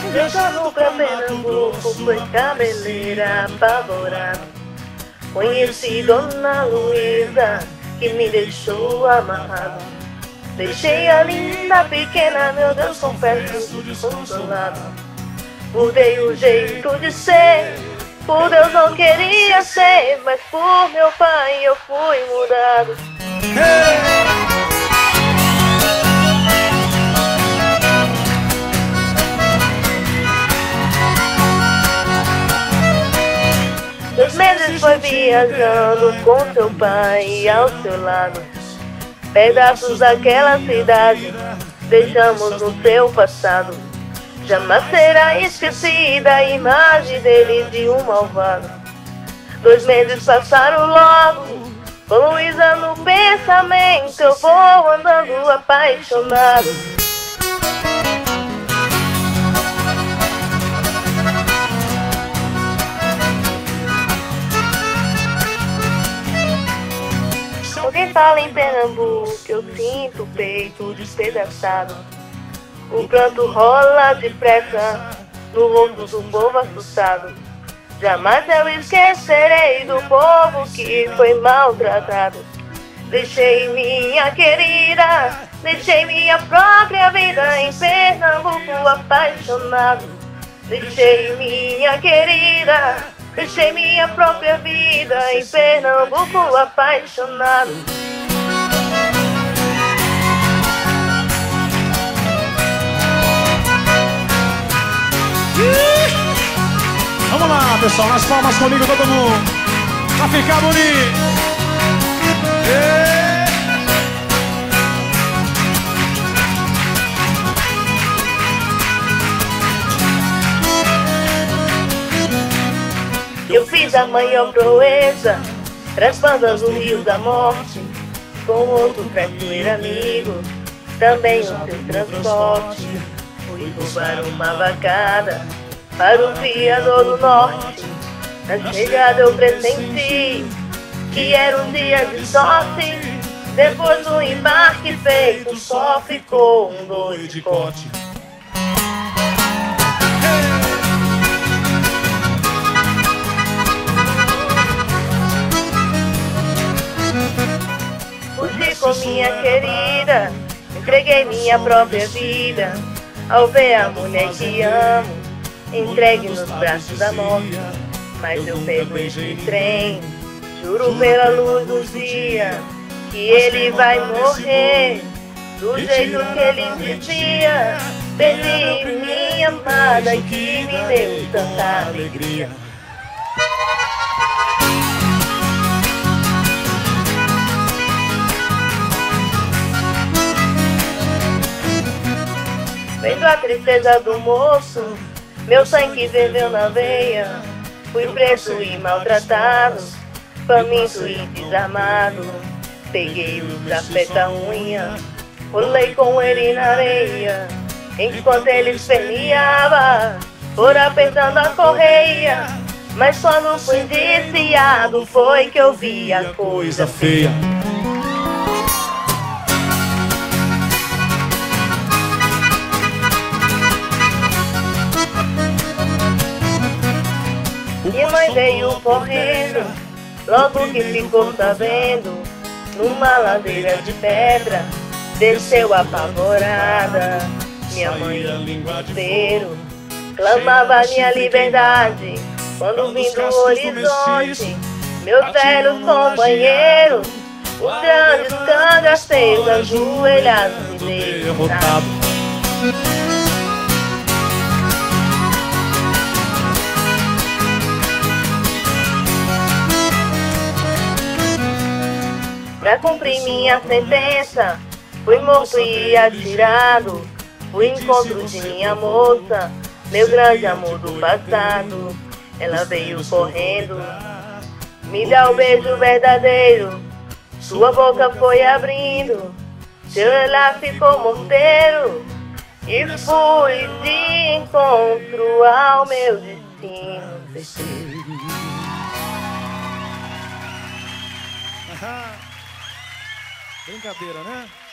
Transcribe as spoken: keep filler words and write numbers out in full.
Viajando pra Pernambuco, foi cabeleira apavorada. Conheci Dona Luísa, que me deixou amarrado. Deixei a linda pequena, meu Deus, confesso, desconsolado. Mudei o jeito de ser, por Deus não queria ser, mas por meu pai eu fui mudado. Hey! Dois meses foi viajando com seu pai ao seu lado. Pedaços daquela cidade deixamos no seu passado. Jamais será esquecida a imagem dele de um malvado. Dois meses passaram logo, com Luísa no pensamento, eu vou andando apaixonado. Alguém fala em Pernambuco, eu sinto o peito despedaçado. O pranto rola depressa no rosto do povo assustado. Jamais eu esquecerei do povo que foi maltratado. Deixei minha querida, deixei minha própria vida em Pernambuco apaixonado. Deixei minha querida, deixei minha própria vida em Pernambuco apaixonado. Vamos lá, pessoal, nas palmas comigo, todo mundo, pra ficar bonito. Yeah. Eu fiz a maior proeza, raspando o rio da morte, com outro traiçoeiro amigo, também o seu transporte. Fui roubar uma vacada para o fiador do norte. Na chegada eu pressenti que era um dia de sorte. Depois do embarque feito, só ficou um dois de corte. Fugi com minha querida, entreguei minha própria vida. Ao ver a mulher que amo, entregue nos braços da morte. Mas eu pego esse trem, juro pela luz do dia, que ele vai morrer do jeito que ele dizia. Perdi minha amada que me deu tanta alegria. Vendo a tristeza do moço, meu sangue ferveu na veia. Fui preso e maltratado, faminto e desarmado. Peguei o tapete da unha, rolei com ele na areia. Enquanto ele esperneava, foram apertando a correia. Mas só no fim indiciado foi que eu vi a coisa feia. Minha mãe veio correndo, logo que ficou sabendo. Numa ladeira de pedra, desceu apavorada. Minha mãe em desespero clamava minha liberdade. Quando vim do horizonte, meus velhos companheiros, os grandes cangaceiros ajoelhados e derrotados. Pra cumprir minha sentença, fui morto e atirado. Fui encontro de minha moça, meu grande amor do passado. Ela veio correndo, me dá o beijo verdadeiro. Sua boca foi abrindo, seu olhar ficou morteiro. E fui de encontro ao meu destino certeiro. Brincadeira, né?